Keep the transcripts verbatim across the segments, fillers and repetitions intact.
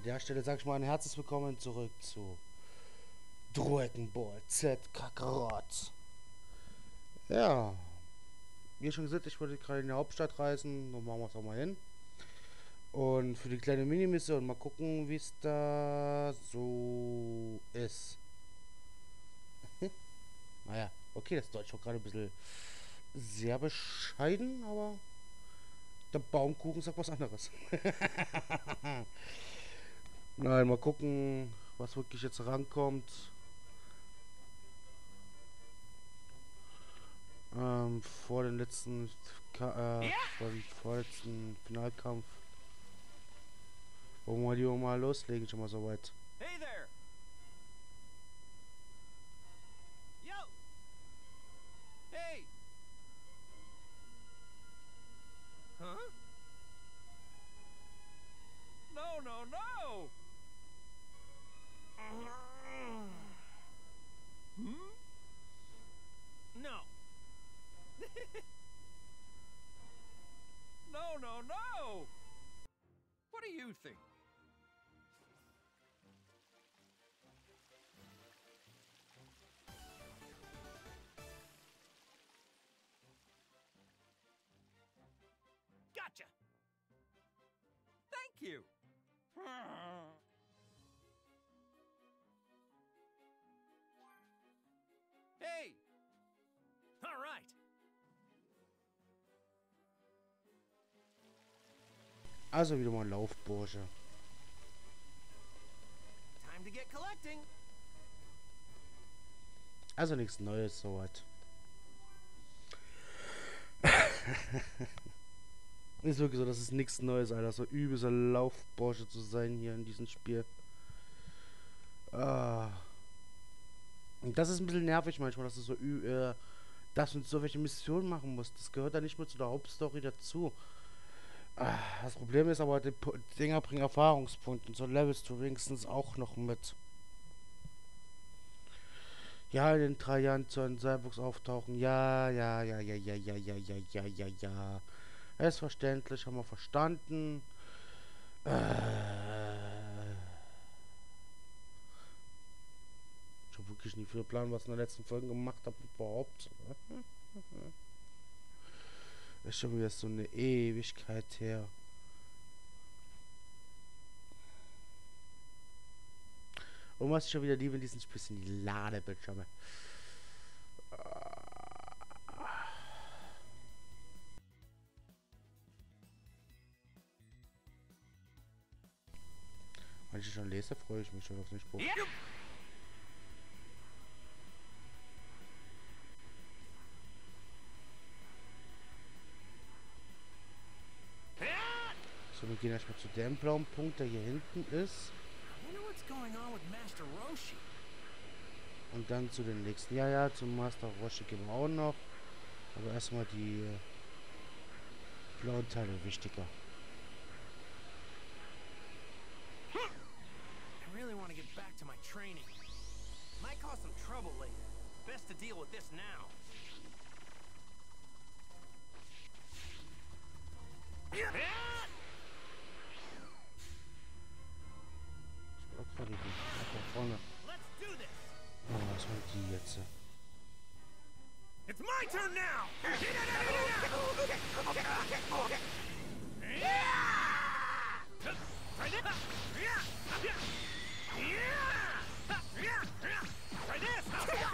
der Stelle sage ich mal ein herzliches Willkommen zurück zu Dragon Ball Z Kakarot. Ja, wie schon gesagt, ich wollte gerade in die Hauptstadt reisen, dann machen wir es auch mal hin. Und für die kleine Minimission mal gucken, wie es da so ist. Naja, okay, das Deutsch war gerade ein bisschen sehr bescheiden, aber der Baumkuchen sagt was anderes. Nein, mal gucken, was wirklich jetzt rankommt. Ähm, vor dem letzten Ka äh, vor dem vorletzten Finalkampf. Wollen wir lieber mal loslegen, schon mal soweit. Hey there! Yo! Hey! Huh? No, no, no! Hmm? No. No, no, no! What do you think? Gotcha! Thank you! Hey! All right! Also wieder mal ein Laufbursche. Time to get collecting! Also nichts Neues soweit. Ist wirklich so, das ist nichts Neues, Alter. So übelster Laufbursche zu sein hier in diesem Spiel. Ah. Und das ist ein bisschen nervig manchmal, dass du so ü äh, dass du so welche Missionen machen musst. Das gehört da nicht mehr zu der Hauptstory dazu. Ah, das Problem ist aber, die P Dinger bringen Erfahrungspunkte. Und so levelst du wenigstens auch noch mit. Ja, in den drei Jahren zu einem Cyborgs auftauchen. Ja, ja, ja, ja, ja, ja, ja, ja, ja, ja, ja. Ist verständlich, haben wir verstanden. Äh. Ich habe wirklich nie viel Plan, was ich in der letzten Folge gemacht habe, überhaupt. Ist schon wieder so eine Ewigkeit her. Und was ich schon wieder liebe in diesen Spielen sind die Ladebildschirme. Wenn ich schon lese, freue ich mich schon auf den Spruch. Yep. So, wir gehen erstmal zu dem blauen Punkt, der hier hinten ist. Und dann zu den nächsten. Ja, ja, zum Master Roshi gehen wir auch noch. Aber erstmal die äh, blauen Teile wichtiger. I really want to get back to my training. Might cause some trouble later. Best to deal with this now. Vorne. Let's do this. Oh, was waren die jetzt? It's my turn now. Try this. Try this.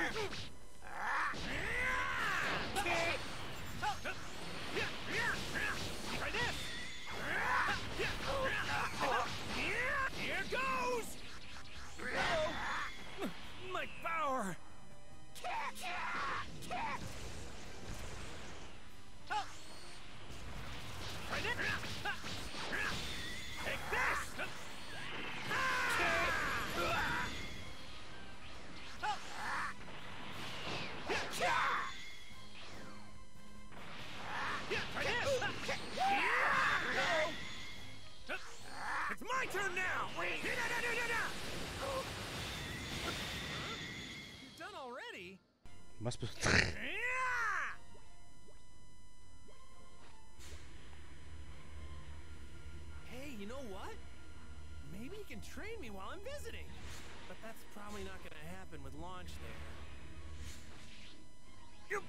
Try this. Here goes. Oh, my power. Try this. Take this. It's my turn now! You're done already? Was bist Hey, you know what? Maybe you can train me while I'm visiting. But that's probably not gonna happen with launch there. Yep.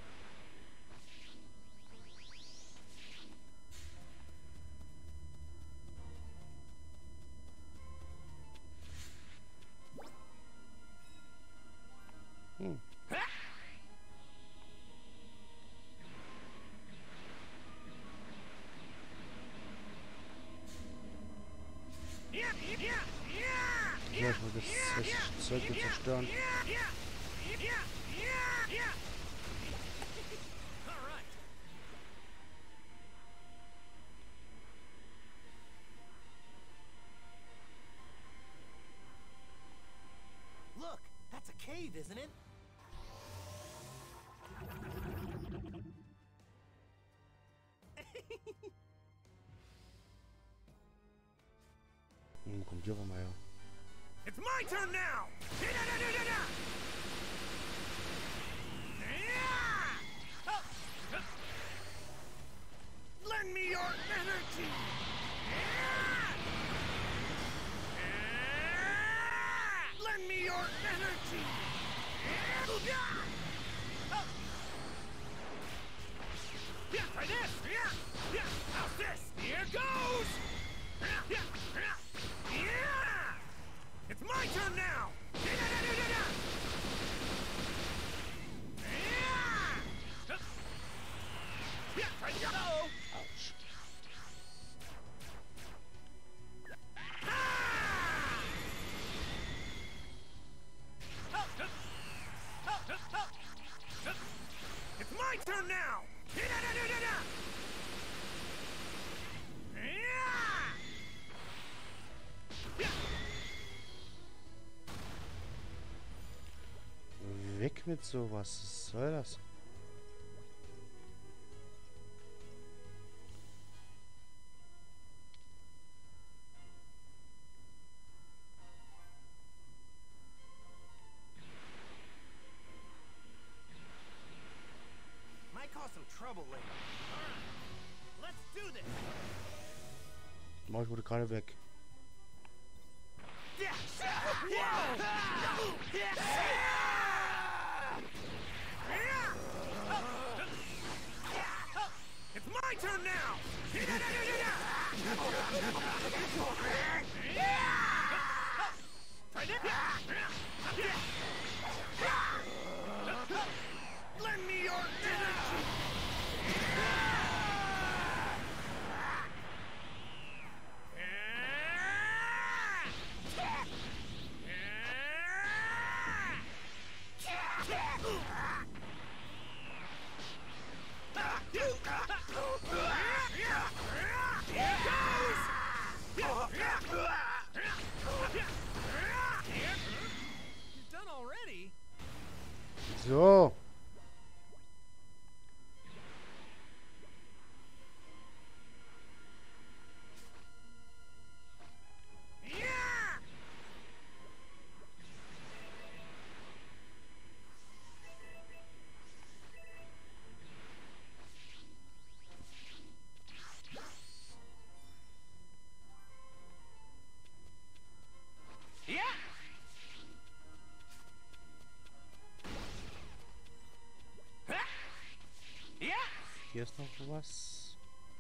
Hm. Ja, ich will das, das Zeug hier zerstören. Look, that's a cave, isn't it? Hm, kommt hier mal her. It's my turn now! Lend me your energy! Lend me your energy! Yeah, try this! Yeah! Yeah! How's this? Here goes! Yeah! It's my turn now! Yeah, try to go! Ouch. It's my turn now! Weg mit sowas. Was soll das? Might cause some trouble later. Alright, let's do this! Maul wurde gerade weg. Yeah! Whoa! It's my turn now! Lend me your energy! You're done already? So. Yeah! Yeah! Hier ist noch was.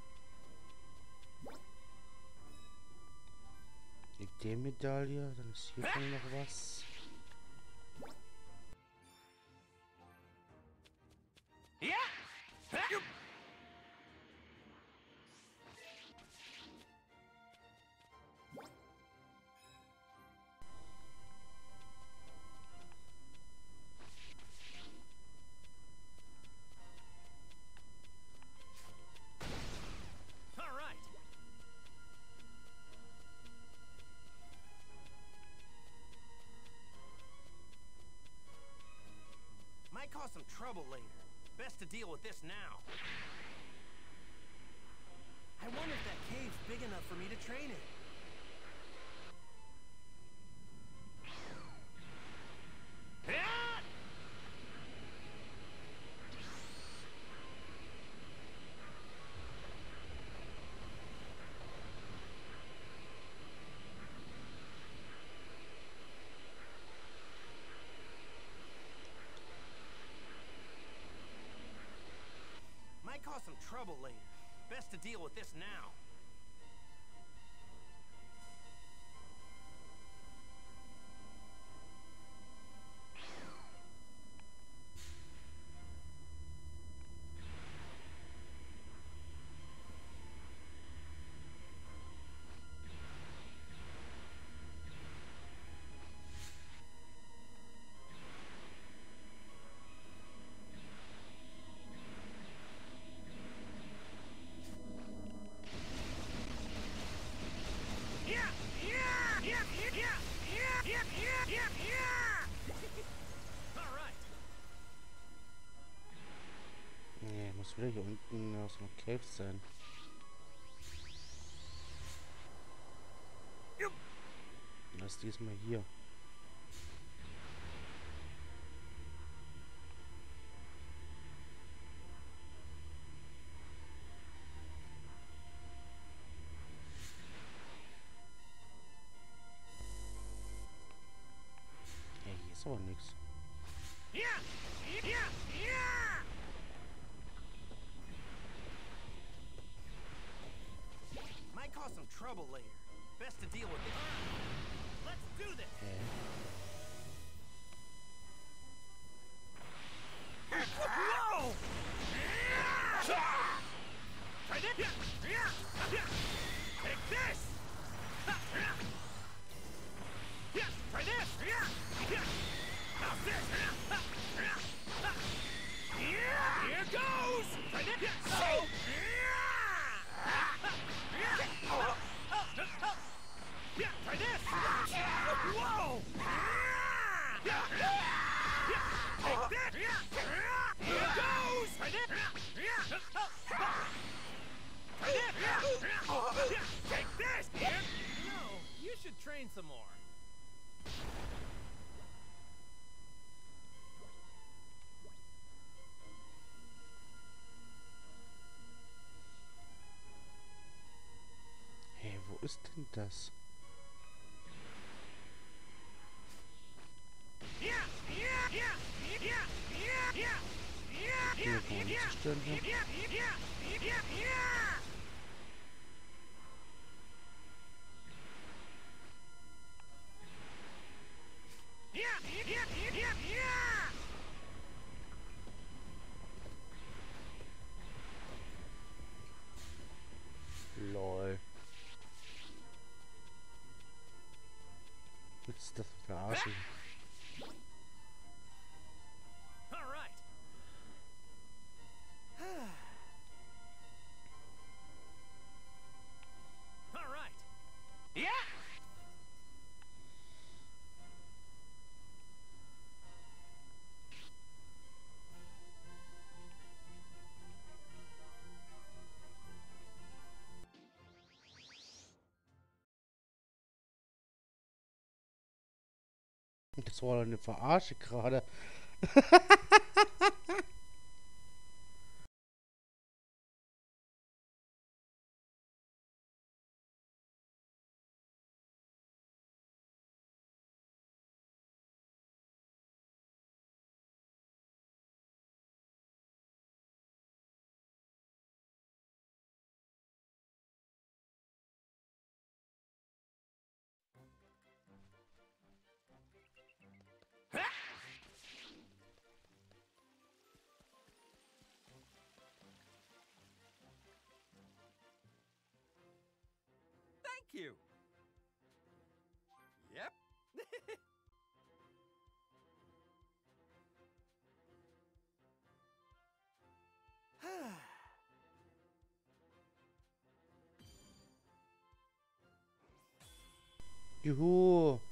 Die Medaille, dann ist hier vorne noch was. Yeah! All right. Might cause some trouble later. Best to deal with this now. I wonder if that cave's big enough for me to train in. Might cause some trouble later. Best to deal with this now. Nee, muss wieder hier unten aus dem Cave sein. Das ist diesmal hier. Ja, hier ist aber nichts. Might cause some trouble later. Best to deal with it. Let's do this. Hä? Whoa! Try this. Take this. Yes, try this. How's this? Here goes. Try this. So. Yeah, try this. Whoa! Take this. Here goes. Try this. Try this. Take this. Here. No, you should train some more. Hey, wo ist denn das? Hier kann man nicht zerstören hier. Lol. Was ist das für eine Arsch? All right. All right. Yeah. Das war doch eine Verarsche gerade. Thank you. Yep. Juhu.